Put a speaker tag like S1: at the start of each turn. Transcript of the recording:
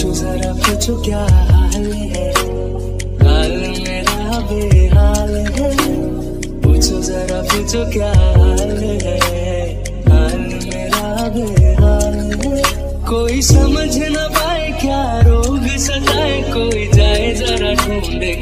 S1: पूछो जरा पूछो क्या हाल है, हाल मेरा बेहाल है। पूछो जरा पूछो क्या हाल है, हाल मेरा बेहाल है। कोई समझ न पाए क्या रोग सताए, कोई जाए जरा ढूंढे